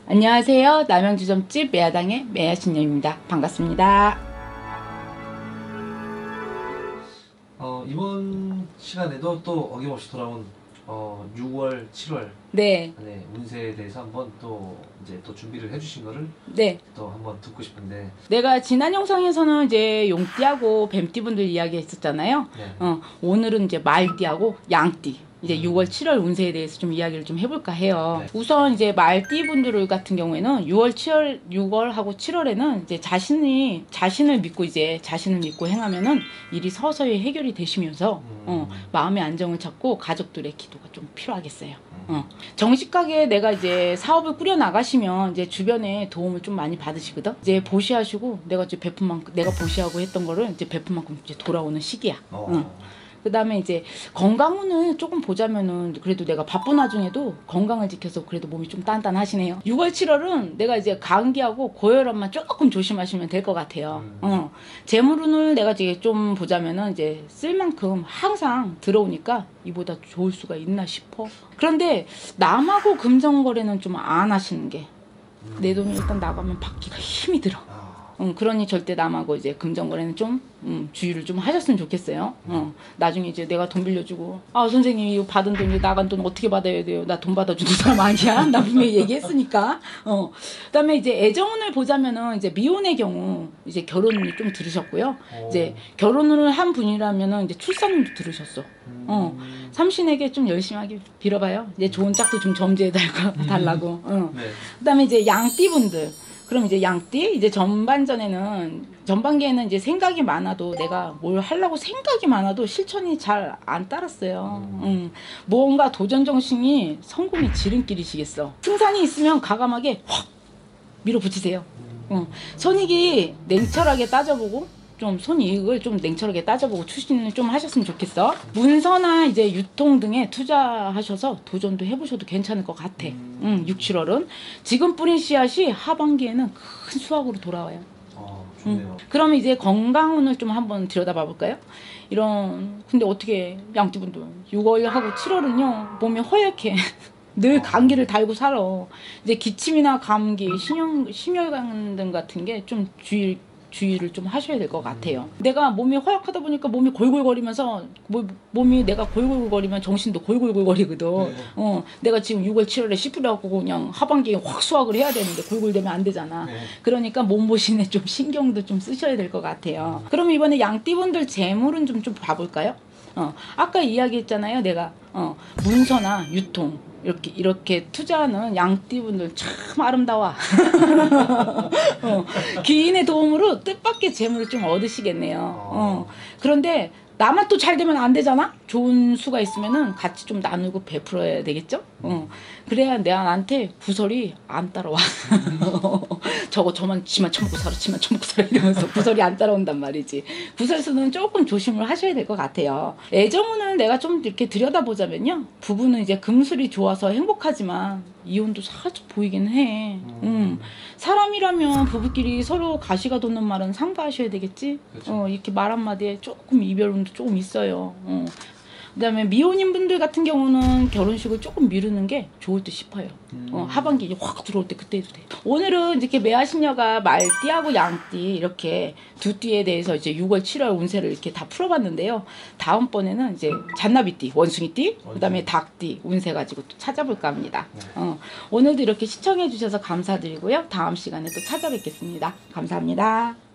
안녕하세요. 남양주점집 매야당의 매야신녀입니다. 반갑습니다. 이번 시간에도 또 어김없이 돌아온 6월, 7월 네. 운세에 대해서 한번 또 이제 또 준비를 해주신 거를 네. 또 한번 듣고 싶은데, 내가 지난 영상에서는 이제 용띠하고 뱀띠분들 이야기했었잖아요. 네. 오늘은 이제 말띠하고 양띠. 이제 6월, 7월 운세에 대해서 좀 이야기를 좀 해볼까 해요. 네. 우선 이제 말띠 분들 같은 경우에는 6월하고 7월에는 이제 자신을 믿고 행하면은 일이 서서히 해결이 되시면서 마음의 안정을 찾고 가족들의 기도가 좀 필요하겠어요. 정식하게 내가 이제 사업을 꾸려 나가시면 이제 주변에 도움을 좀 많이 받으시거든. 이제 보시하시고 내가 이제 베푼 만큼, 내가 보시하고 했던 거를 이제 베푼 만큼 이제 돌아오는 시기야. 그 다음에 이제 건강운을 조금 보자면은 그래도 내가 바쁜 와중에도 건강을 지켜서 그래도 몸이 좀 단단하시네요. 6월, 7월은 내가 이제 감기하고 고혈압만 조금 조심하시면 될 것 같아요. 재물운을 내가 이제 좀 보자면은 이제 쓸 만큼 항상 들어오니까 이보다 좋을 수가 있나 싶어. 그런데 남하고 금전거래는 좀 안 하시는 게 내 돈이 일단 나가면 받기가 힘이 들어. 그러니 절대 남하고 이제 금전거래는 좀 주의를 좀 하셨으면 좋겠어요. 나중에 이제 내가 돈 빌려주고, 아 선생님 이거 받은 돈, 이제 나간 돈 어떻게 받아야 돼요? 나 돈 받아주는 사람 아니야? 나 분명히 얘기했으니까. 그다음에 이제 애정운을 보자면은 이제 미혼의 경우 이제 결혼운이 좀 들으셨고요. 이제 결혼을 한 분이라면은 이제 출산운도 들으셨어. 삼신에게 좀 열심히 하게 빌어봐요. 이제 좋은 짝도 좀 점지해 달라고. 네. 그다음에 이제 양띠분들. 그럼 이제 양띠 이제 전반기에는 이제 생각이 많아도 내가 뭘 하려고 생각이 많아도 실천이 잘 안 따랐어요. 뭔가 도전 정신이 성공의 지름길이시겠어. 승산이 있으면 과감하게 확 밀어붙이세요. 손익이 냉철하게 따져보고 좀 손이익을 좀 냉철하게 따져보고 추진을 좀 하셨으면 좋겠어. 문서나 이제 유통 등에 투자하셔서 도전도 해보셔도 괜찮을 것 같아. 6, 7월은 지금 뿌린 씨앗이 하반기에는 큰 수확으로 돌아와요. 좋네요. 그러면 이제 건강운을 좀 한번 들여다봐 볼까요? 근데 어떻게 양띠분들 6월하고 7월은요 몸이 허약해. 늘 감기를 달고 살아. 이제 기침이나 감기, 심혈관 등 같은 게 좀 주의를 좀 하셔야 될 것 같아요. 내가 몸이 허약하다 보니까 몸이 골골거리면서 내가 골골거리면 정신도 골골거리거든. 내가 지금 6월 7월에 씨 뿌려갖고 그냥 하반기에 확 수확을 해야 되는데 골골되면 안 되잖아. 그러니까 몸보신에 좀 신경도 좀 쓰셔야 될 것 같아요. 그럼 이번에 양띠분들 재물은 좀 봐볼까요? 아까 이야기했잖아요. 내가 문서나 유통 이렇게 투자하는 양띠분들 참 아름다워. 귀인의 도움으로 뜻밖의 재물을 좀 얻으시겠네요. 그런데 나만 또 잘 되면 안 되잖아? 좋은 수가 있으면은 같이 좀 나누고 베풀어야 되겠죠? 그래야 나한테 구설이 안 따라와. 지만 처먹고 살아 이러면서 구설이 안 따라온단 말이지. 구설수는 조금 조심을 하셔야 될 것 같아요. 애정운을 내가 좀 이렇게 들여다보자면요. 부부는 이제 금술이 좋아서 행복하지만 이혼도 살짝 보이긴 해. 사람이라면 부부끼리 서로 가시가 돋는 말은 삼가하셔야 되겠지? 그렇죠. 이렇게 말 한마디에 조금 이별운도 조금 있어요. 그다음에 미혼인 분들 같은 경우는 결혼식을 조금 미루는 게 좋을 듯 싶어요. 하반기 이제 확 들어올 때 그때 해도 돼. 오늘은 이렇게 매화신녀가 말띠하고 양띠 이렇게 두 띠에 대해서 이제 6월, 7월 운세를 이렇게 다 풀어봤는데요. 다음번에는 이제 잔나비띠, 원숭이띠, 그다음에 닭띠 운세 가지고 또 찾아볼까 합니다. 오늘도 이렇게 시청해 주셔서 감사드리고요. 다음 시간에 또 찾아뵙겠습니다. 감사합니다.